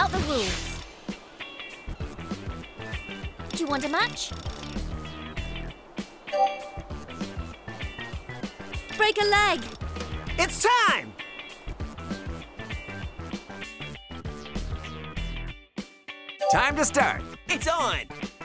about the rules. Do you want a match? Break a leg! It's time! Time to start. It's on!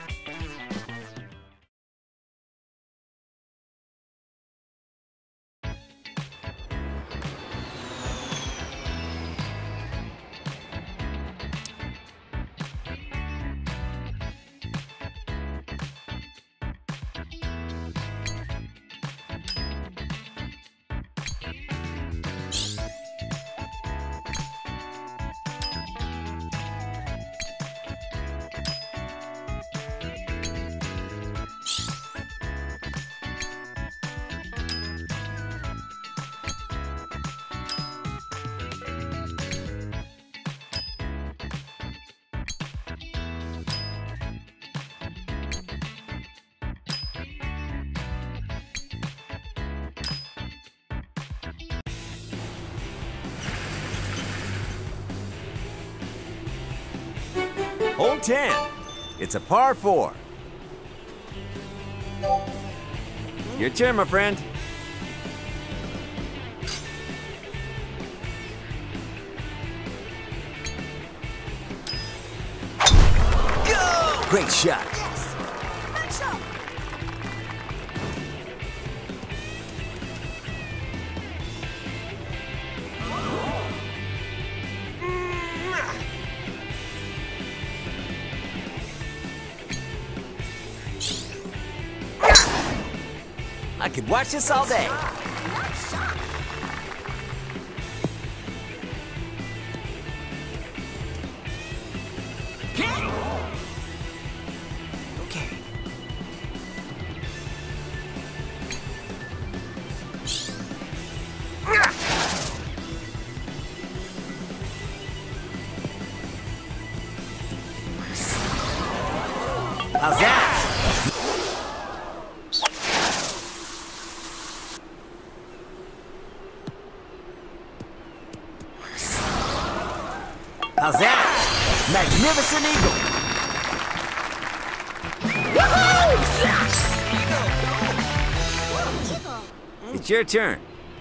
Hole 10. It's a par 4. Your turn, my friend. Go! Great shot. Yes! Pancho! I could watch this all day. Nice shot! Okay. How's that? How's that? Magnificent eagle! It's your turn.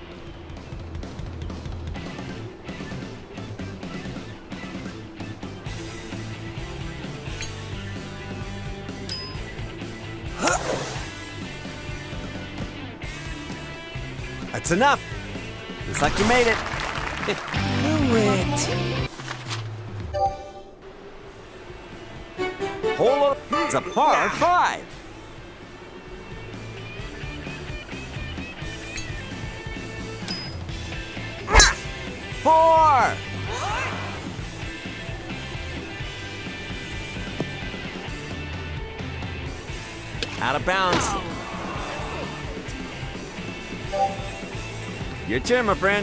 That's enough. Looks like you made it. Knew it. Hole it's a par 5. Four. Out of bounds. Your turn, my friend.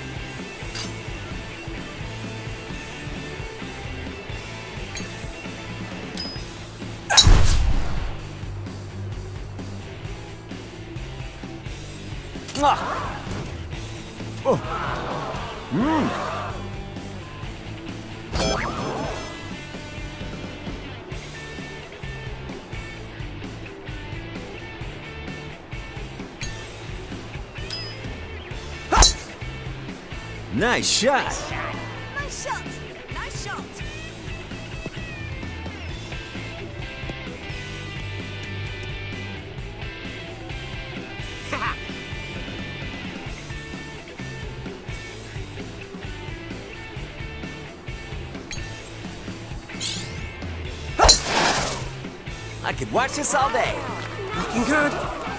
Oh. Nice shot. Nice shot! Nice shot! I could watch this all day. Looking good.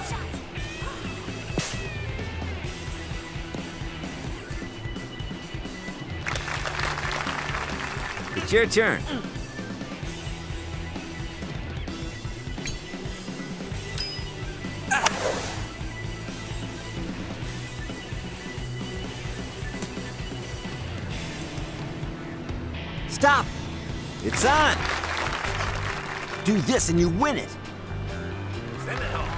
It's your turn. Stop! It's on! Do this and you win it! Send it home.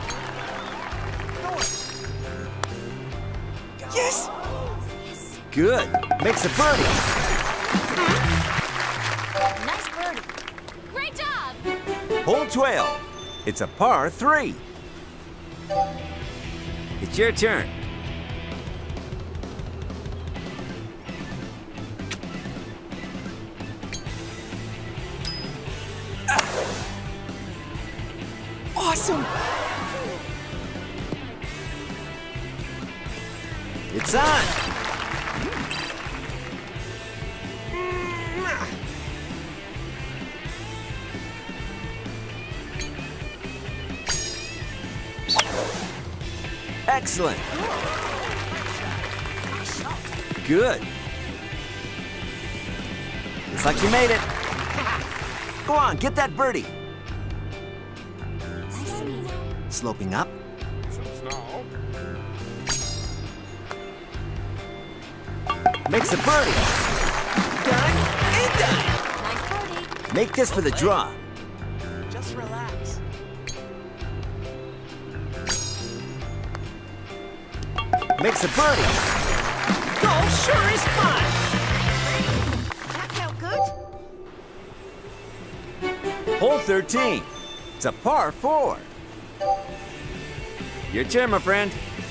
Yes! Good! Makes a birdie! Hole 12. It's a par 3. It's your turn. Awesome! It's on. Excellent. Good. Looks like you made it. Go on, get that birdie. Nice and easy. Sloping up. Makes a birdie. Done and done. Nice birdie. Make this for the draw. Just relax. Makes a birdie. Golf sure is fun! That felt good. Hole 13. It's a par 4. Your turn, my friend.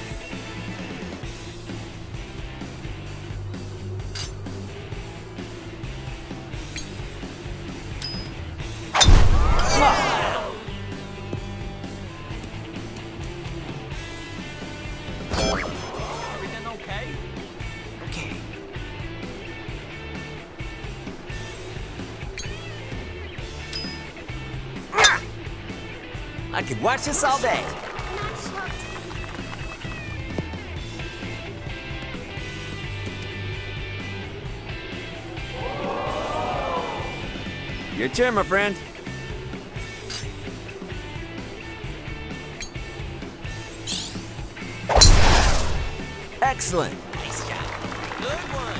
Everything okay? Okay. I could watch this all day. Nice shot. Your turn, my friend. Excellent. Nice shot. Good one.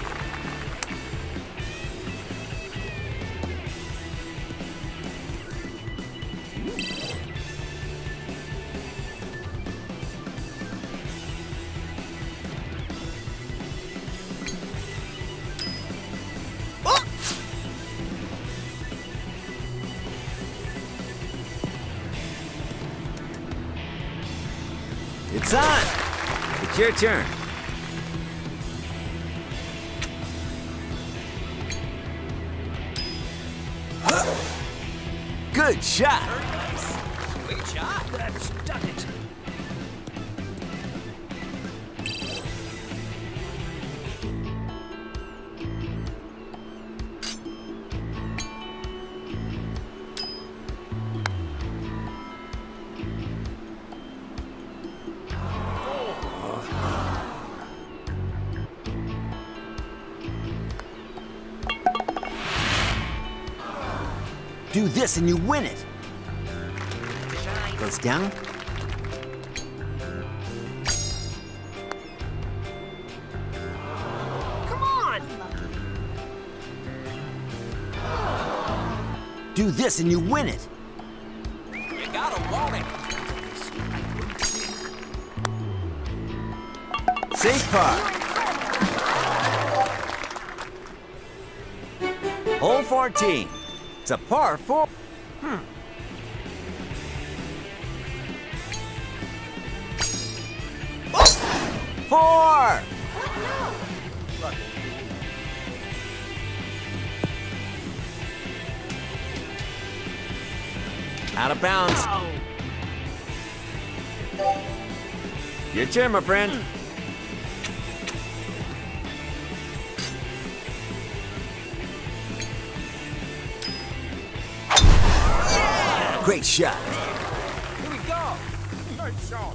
It's on. It's your turn. Good shot. Nice. Sweet shot. That's done it. Do this and you win it. Goes down. Come on! Do this and you win it. You gotta want it. Safe par. Hole 14. It's a par 4. Four. Out of bounds. Your turn, my friend. Great shot. Here we go. Nice shot.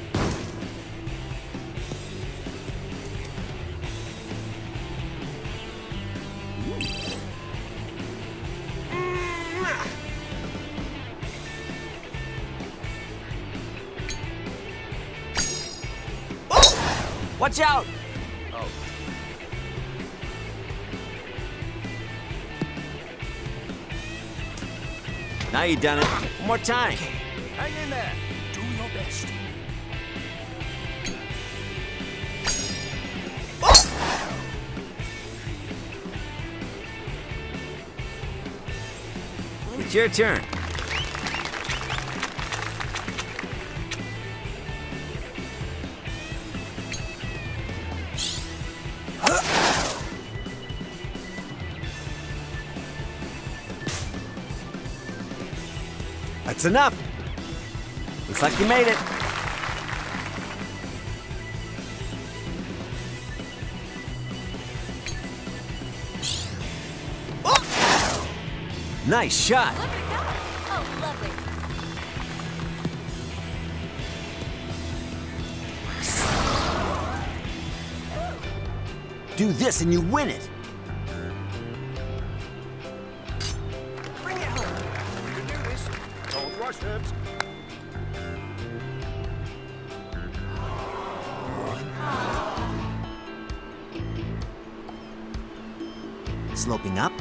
Watch out. Oh. Now you've done it. One more time. Hang in there. Do your best. It's your turn. That's enough. Looks like you made it. Oh! Nice shot. Look at that. Oh, lovely. Do this and you win it. Bring it home. You can do this. Don't rush it. Sloping up.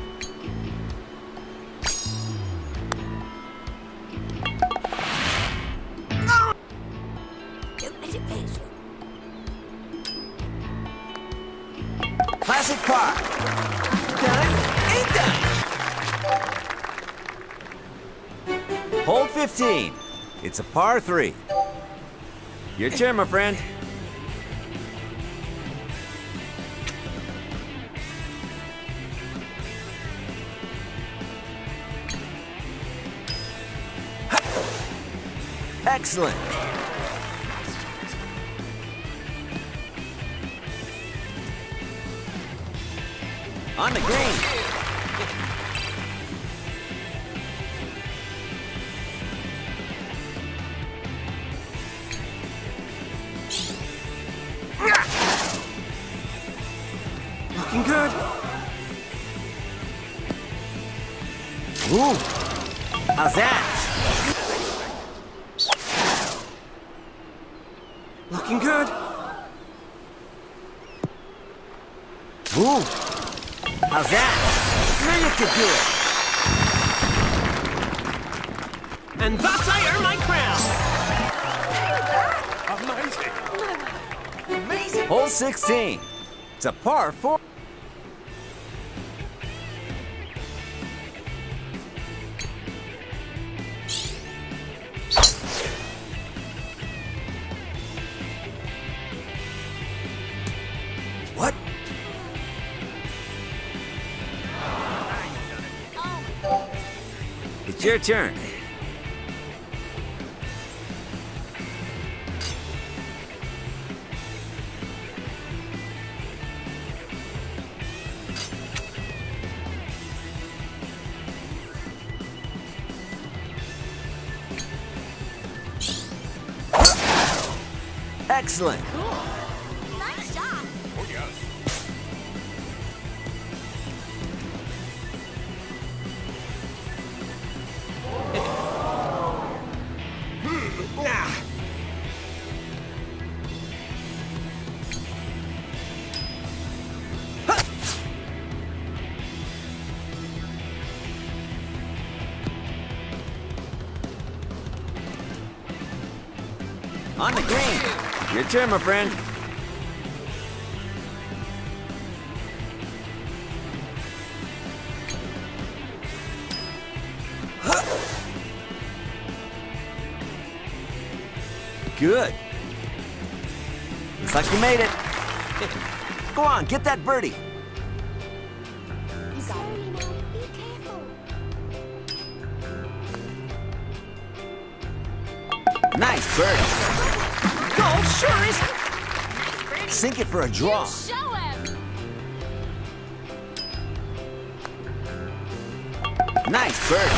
Don't let it phase you. Classic par. Done ain't done. Hole 15. It's a par 3. Your turn, my friend. Excellent. On the green. Looking good. Ooh. How's that? Looking good. Ooh. How's that? Now you could do it. And thus I earn my crown. Amazing. Amazing. Hole 16. It's a par 4. What? It's your turn. Excellent. Nice shot. Oh, yes. On the green. Your turn, my friend. Good. Looks like you made it. Go on, get that birdie. Slowly now. Be careful. Nice birdie. Golf sure is. Sink it for a draw. Show him. Nice birdie.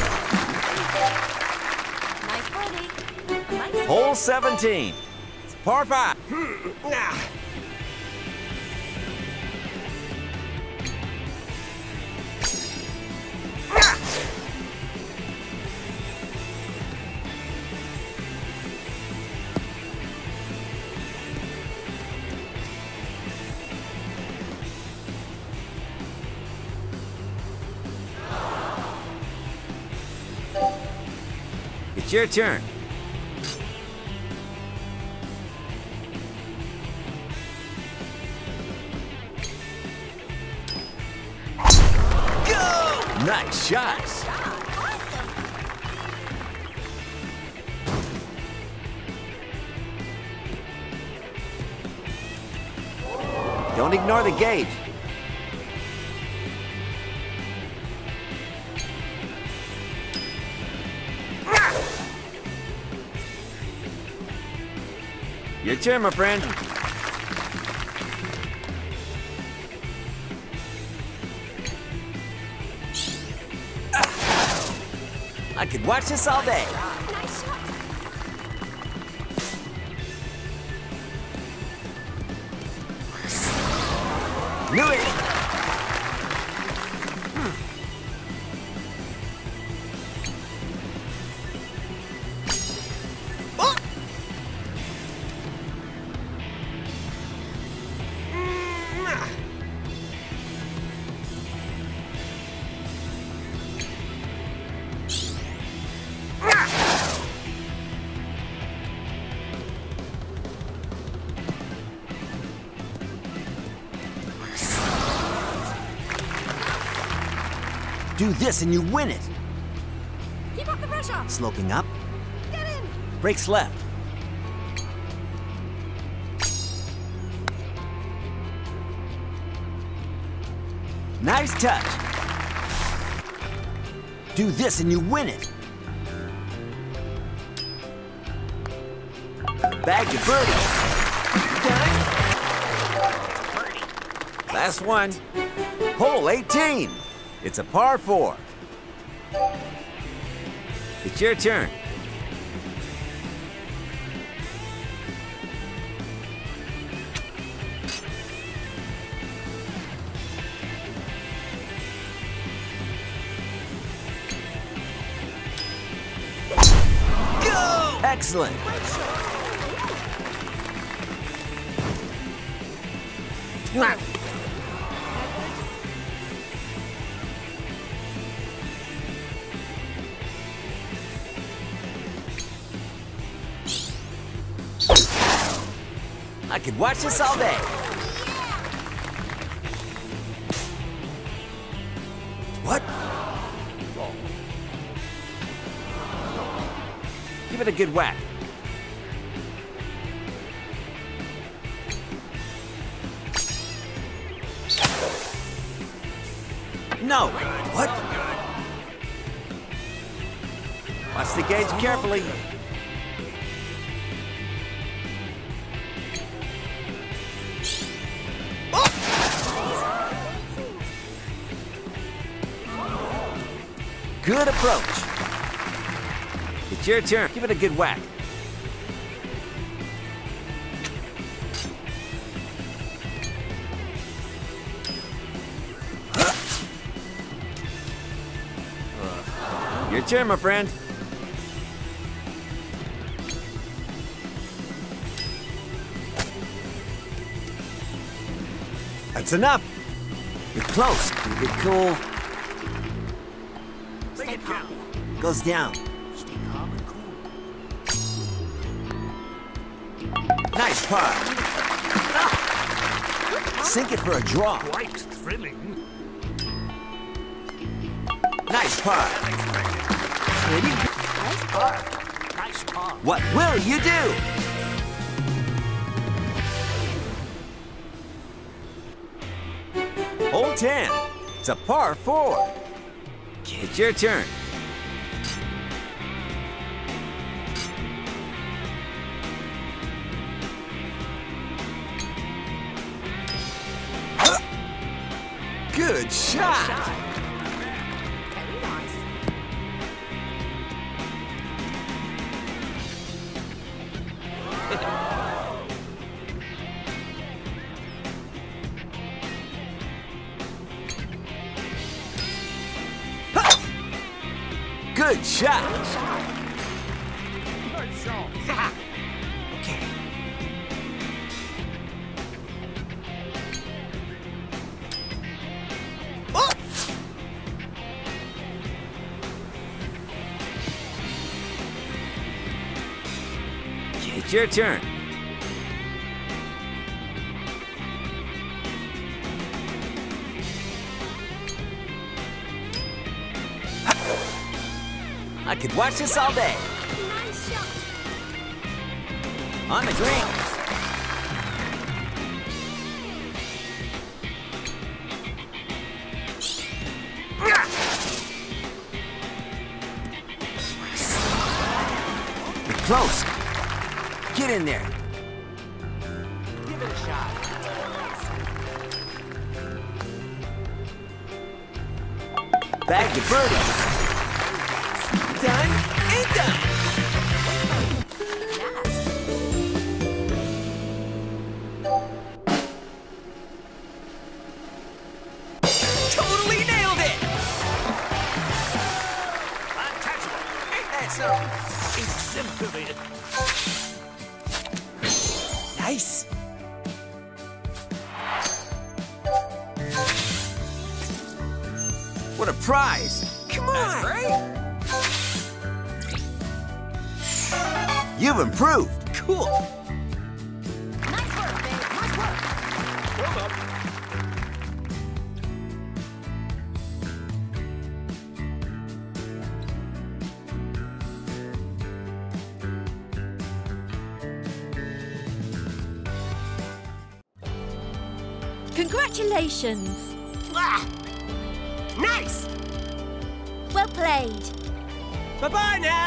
Nice birdie. Nice. Hole 17. It's par 5. It's your turn. Go! Nice shot. Don't ignore the gauge. Your turn, my friend. I could watch this all day. Nice shot. Knew it. Oh! Do this and you win it. Keep up the pressure. Sloping up. Get in. Brakes left. Nice touch. Do this and you win it. Bag your birdie. Last one. Hole 18. It's a par 4. It's your turn. Go! Excellent. I could watch this all day. What? Give it a good whack. No. What? Watch the gauge carefully. Good approach. It's your turn. Give it a good whack. Your turn, my friend. That's enough. You're close. Keep it cool. Stay calm. Goes down. Stay calm and cool. Nice par. Sink it for a draw. Quite thrilling. Nice par. Nice par. Nice par. What will you do? Hole 10. It's a par 4. It's your turn. Good shot. Very nice. Good shot. Nice shot. Okay. Oh! It's your turn. I could watch this all day. Nice shot. On the green. You're close. Get in there. Bag the birdies. Done and done. Totally nailed it. Untouchable. Ain't that something? Exemplary. Nice. What a prize! Come on. Right? You've improved. Cool. Nice work, babe. Nice work. Hold up. Congratulations. Nice. Well played. Bye-bye now.